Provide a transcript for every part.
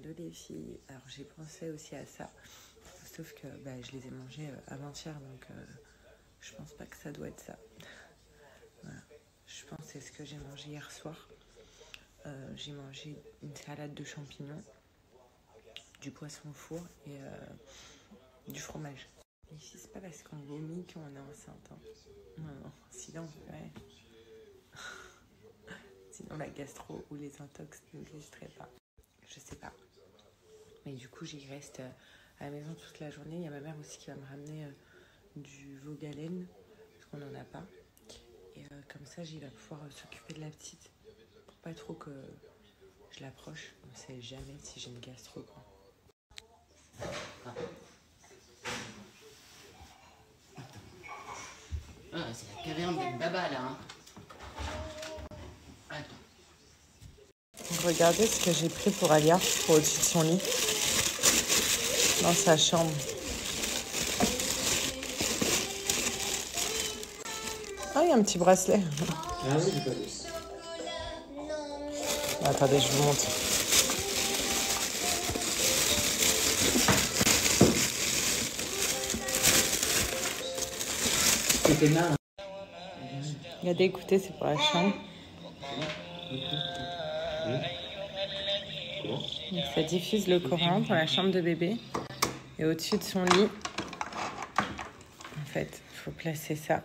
Hello les filles, alors j'ai pensé aussi à ça, sauf que je les ai mangés avant-hier, donc je pense pas que ça doit être ça. Voilà. Je pense que c'est ce que j'ai mangé hier soir. J'ai mangé une salade de champignons, du poisson au four et du fromage. Ici, c'est pas parce qu'on vomit qu'on est enceinte. Hein. Non, sinon, ouais. Sinon, la gastro ou les intox n'existeraient pas. Je sais pas. Mais du coup, j'y reste à la maison toute la journée. Il y a ma mère aussi qui va me ramener du veau galène, parce qu'on n'en a pas. Et comme ça, j'y vais pouvoir s'occuper de la petite. Pour pas trop que je l'approche. On ne sait jamais si j'ai une gastro, quoi. Ah, c'est la caverne de Baba, là. Hein. Attends. Regardez ce que j'ai pris pour Alia, pour au-dessus de son lit. Dans sa chambre. Ah, il y a un petit bracelet. Ah oui, j'ai pas vu. Attendez, je vous montre. C'était là. Regardez, écoutez, c'est pour la chambre. Donc, ça diffuse le Coran pour la chambre de bébé. Et au-dessus de son lit, en fait, il faut placer ça.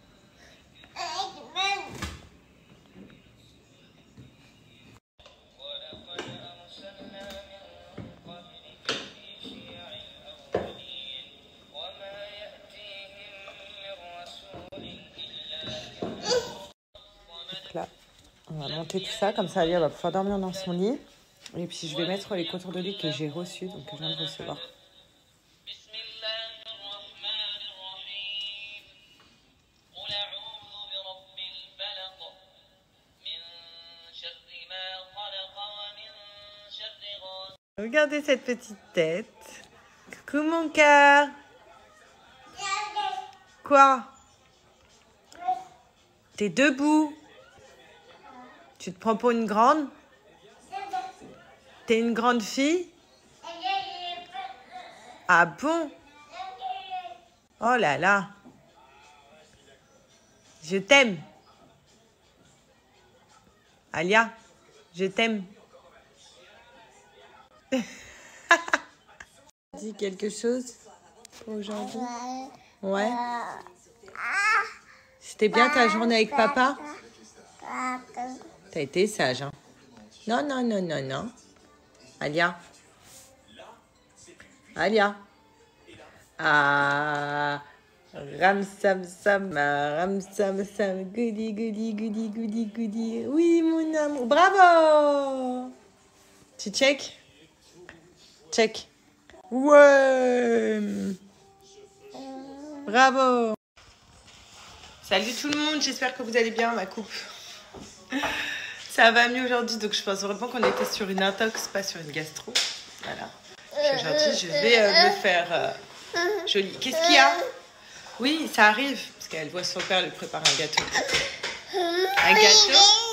Donc là, on va monter tout ça, comme ça, Alia va pouvoir dormir dans son lit. Et puis, je vais mettre les contours de lit que j'ai reçus, donc que je viens de recevoir. Regardez cette petite tête. Coucou mon cœur. Quoi? T'es debout. Tu te prends pour une grande? T'es une grande fille? Ah bon? Oh là là. Je t'aime. Alia, je t'aime. Dis quelque chose pour aujourd'hui? Ouais. C'était bien ta journée avec papa? T'as été sage, hein? Non, non, non, non, non. Alia. Alia. Ah. Ramsam sam, ramsam sam, goody, goody, goody, goody, goody. Oui, mon amour. Bravo! Tu check? Check. Ouais. Bravo. Salut tout le monde, j'espère que vous allez bien, ma coupe. Ça va mieux aujourd'hui, donc je pense vraiment qu'on était sur une intox, pas sur une gastro. Voilà. Aujourd'hui, je vais me faire jolie. Qu'est-ce qu'il y a? Oui, ça arrive, parce qu'elle voit son père lui préparer un gâteau. Un gâteau?